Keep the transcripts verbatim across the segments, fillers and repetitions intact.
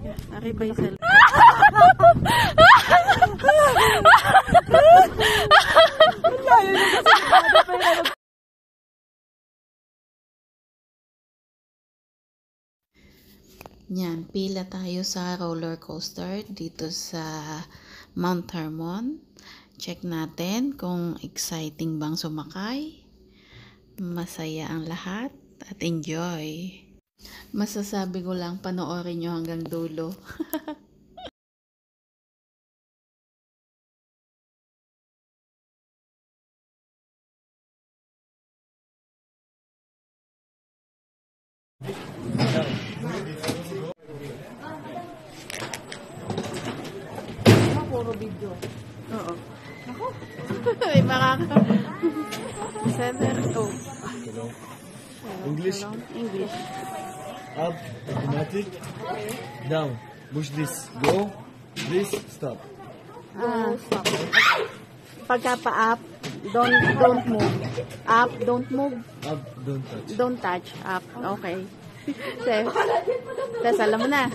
Arriba yung cellphone. Yan, pila tayo sa roller coaster dito sa Mount Hermon. Check natin kung exciting bang sumakay. Masaya ang lahat at enjoy. Masasabi ko lang, panoorin nyo hanggang dulo. Puro video. Oo. Ako. May makaka... Center. Oh. English. English. Up, automatic. Down. Push this. Go. This. Stop. Ah, stop. Pagka pa-up, don't, don't move. Up, don't move. Up, don't touch. Don't touch. Up. Okay. Tess. Tess, alam mo na.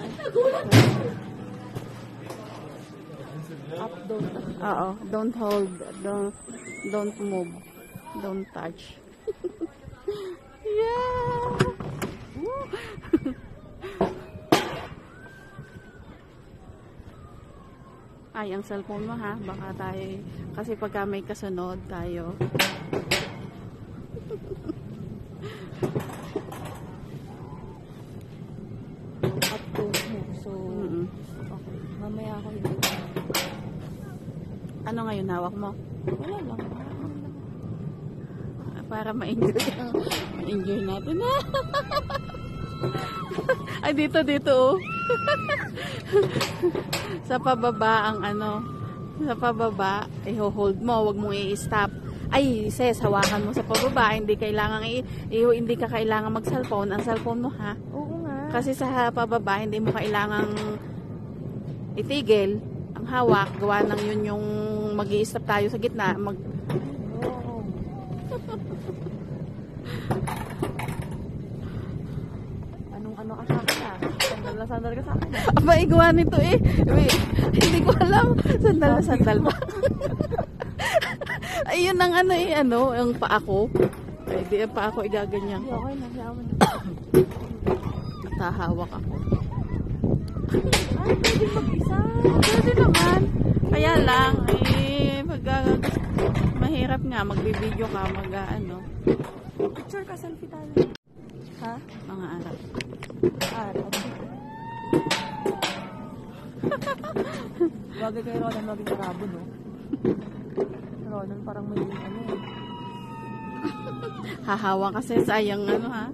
Up, don't touch. Oo. Don't hold. Don't, don't move. Don't touch. Yeah! Ay, ang cellphone mo ha. Baka tayo, kasi pagka may kasunod tayo. Up, don't move. So, Mm-mm. okay. Mamaya ako hindi. Ano ngayon hawak mo? Wala lang. Para ma-enjoy. Ma-enjoy natin ha. Ay, dito, dito oh. Sa pababa ang ano, sa pababa, i-hold mo, wag mong i-stop. Ay, sis, hawakan mo sa pababa, hindi kailangan i, i hindi ka kailangan mag-cellphone, ang cellphone mo ha. Oo nga. Kasi sa pababa, hindi mo kailangang itigil ang hawak, gawa ng yun yung magi-stop tayo sa gitna, mag Oo. Anong ano ka sa akin ah? Sandal na sandal ka sa akin ah. aba, igawa nito eh. Wait, hindi ko alam. Sandal na sandal ba? Ayun ang ano eh, ano, ang paa ko. Ay, di ang paa ko igaganyan Hindi, ko. okay na. Siya na. Tahawak ako. Ay, pwede mag-isa. Pwede naman. Kaya lang, eh, pag uh, mahirap nga, magbibideo ka, mag uh, ano, Picture ka, selfie tayo. Ha? mga arap. Ah, okay. Bagay kay Ronan maging karabo, no? Ronan parang may ano eh. Hahawa kasi sayang ano ha.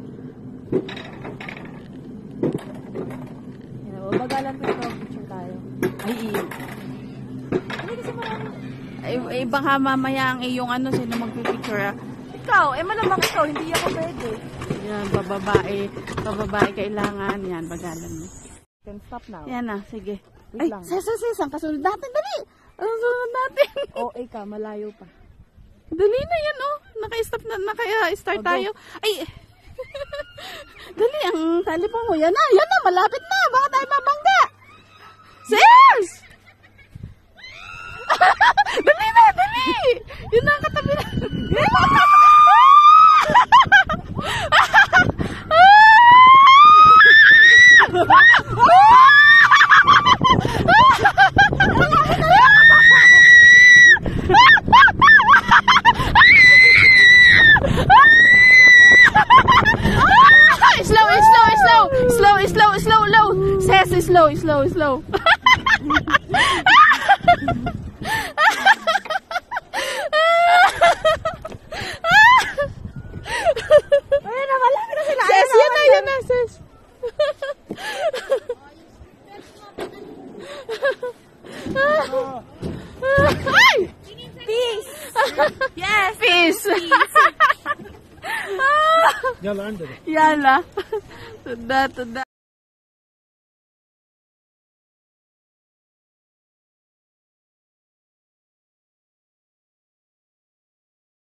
Yan, bagalan ko ito, picture tayo. Ay, Hindi kasi marami. ay, ay baka mamaya ang iyong ano, sino magpipicture ah. Ikaw, eh malamang ikaw, hindi ako pwede. Yan, bababae, bababae kailangan. Yan, bagalan mo. Can stop now. Yan na, sige. Wait Ay, lang. sis, sis, ang kasunod natin, dali. Ang kasunod natin. O, eh ka, malayo pa. Dali na yan, oh. Naka-stop na, naka-start Okay. tayo. Ay, dali, ang talipong mo. Yan na, yan na, malapit na. Baka tayo mabangga. Sis! Dali na, dali. Yun na, katabi na. Slow, slow, slow, slow, slow, slow, slow. Sis, slow, slow, slow. Ayun na, malapit na sila. Sis, yan na, yan na, sis. Ay! Peace! Yes! Peace! Yalla, under. Yala. Tunda, tunda.